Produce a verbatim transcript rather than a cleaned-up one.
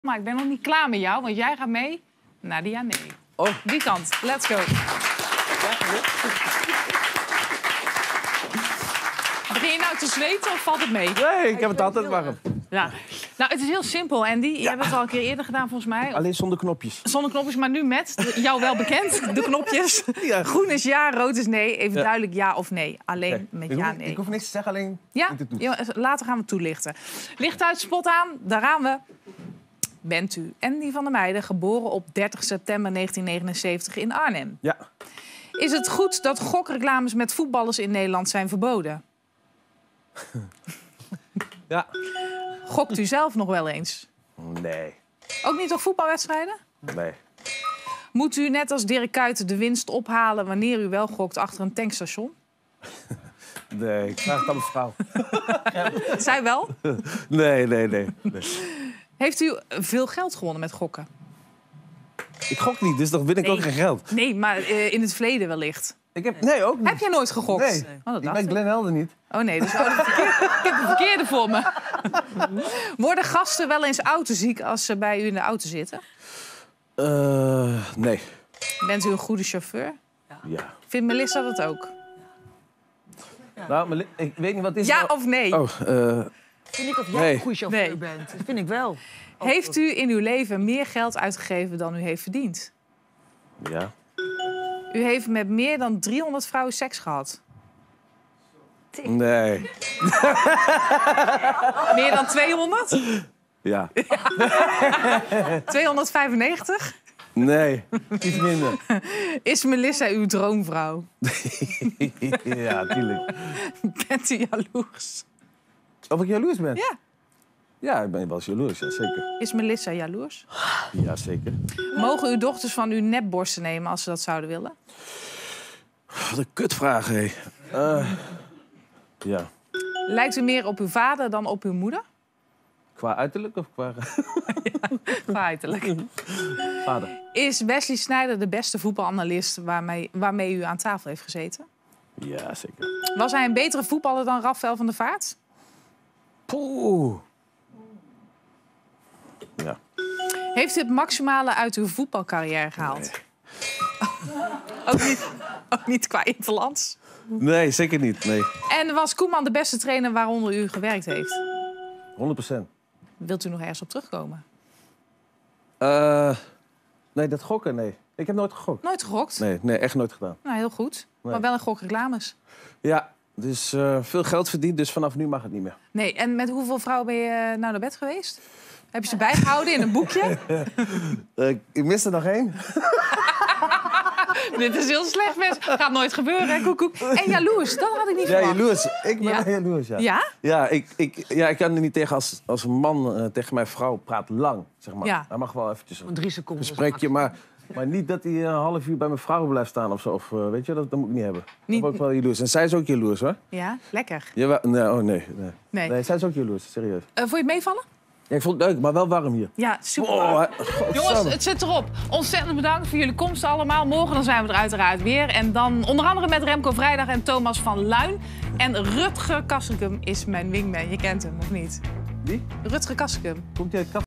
Maar ik ben nog niet klaar met jou, want jij gaat mee naar de ja nee. Oh. Die kant. Let's go. Begin je nou te zweten of valt het mee? Nee, ik heb het altijd warm. Ja. Nou, het is heel simpel, Andy. Je Ja. hebt het al een keer eerder gedaan, volgens mij. Alleen zonder knopjes. Zonder knopjes, maar nu met, de- jou wel bekend, de knopjes. Ja. Groen is ja, rood is nee. Even Ja. duidelijk ja of nee. Alleen Nee. met ik, ja, hoef, nee. ik hoef niks te zeggen, alleen Ja, niet te doen. ja, later gaan we toelichten. Licht uit, spot aan, daar gaan we. Bent u Andy van der Meijden, geboren op dertig september negentien negenenzeventig in Arnhem? Ja. Is het goed dat gokreclames met voetballers in Nederland zijn verboden? Ja. Gokt u zelf nog wel eens? Nee. Ook niet op voetbalwedstrijden? Nee. Moet u net als Dirk Kuyt de winst ophalen wanneer u wel gokt achter een tankstation? Nee, ik vraag het aan mijn vrouw. Zij wel. Nee, nee, nee, nee. Heeft u veel geld gewonnen met gokken? Ik gok niet, dus dan win ik Nee. ook geen geld. Nee, maar uh, in het verleden wellicht. Ik heb, nee, ook niet. Heb jij nooit gegokt? Nee, Oh, dat ik dacht ben ik. Glenn Helder niet. Oh nee, dus oh, de verkeerde, ik heb de verkeerde voor me. Worden gasten wel eens autoziek als ze bij u in de auto zitten? Uh, nee. Bent u een goede chauffeur? Ja. Vindt Melissa dat ook? Nou, maar ik weet niet wat is. Ja nou... of nee? Oh, uh, Vind ik of jij Nee. een goede chauffeur Nee. bent. Dat vind ik wel. Heeft u in uw leven meer geld uitgegeven dan u heeft verdiend? ja. U heeft met meer dan driehonderd vrouwen seks gehad. Nee. Meer dan tweehonderd? Ja. tweehonderdvijfennegentig? Nee. Iets minder. Is Melissa uw droomvrouw? Ja, tuurlijk. Bent u jaloers? Of ik jaloers ben? Ja. Ja, ik ben wel eens jaloers, ja, zeker. Is Melissa jaloers? Ja, zeker. Mogen uw dochters van u nepborsten nemen als ze dat zouden willen? Wat een kutvraag, hé. Uh, ja. Lijkt u meer op uw vader dan op uw moeder? Qua uiterlijk of qua Feitelijk. vader? Is Wesley Sneijder de beste voetbalanalist waarmee, waarmee u aan tafel heeft gezeten? Ja, zeker. Was hij een betere voetballer dan Rafael van der Vaart? Poeh. Ja. Heeft u het maximale uit uw voetbalcarrière gehaald? Ook, niet, ook niet qua interlands? Nee, zeker niet. Nee. En was Koeman de beste trainer waaronder u gewerkt heeft? honderd procent. Wilt u nog ergens op terugkomen? Uh, nee, dat gokken, nee. Ik heb nooit gegokt. Nooit gegokt? Nee, nee, echt nooit gedaan. Nou, heel goed. Nee. Maar wel een gokreclames. Ja, dus uh, veel geld verdiend, dus vanaf nu mag het niet meer. Nee, en met hoeveel vrouwen ben je nou naar bed geweest? Heb je ze bijgehouden in een boekje? Uh, ik mis er nog één. Dit is heel slecht, mensen. Gaat nooit gebeuren, hè, koekoek. En jaloers, dat had ik niet Ja, verwacht. jaloers. Ik ben Ja? wel jaloers, ja. Ja? Ja, ik, ik, ja, ik kan er niet tegen als, als een man uh, tegen mijn vrouw praat lang, zeg maar. Ja. Hij mag wel eventjes een Drie seconden. gesprekje, maar, maar niet dat hij een half uur bij mijn vrouw blijft staan of zo. Of, uh, weet je, dat, dat moet ik niet hebben. Niet- Dat ben ik wel jaloers. En zij is ook jaloers, hoor. Ja, lekker. Jawel, nee, oh nee, nee. Nee. Nee, zij is ook jaloers, serieus. Uh, vond je het meevallen? Ja, ik vond het leuk, maar wel warm hier. Ja, super. Oh, hè, godsamme. Jongens, het zit erop. Ontzettend bedankt voor jullie komst allemaal. Morgen dan zijn we er uiteraard weer. En dan onder andere met Remco Vrijdag en Thomas van Luin. En Rutger Kastrikum is mijn wingman. Je kent hem, of niet? Wie? Rutger Kastrikum. Komt jij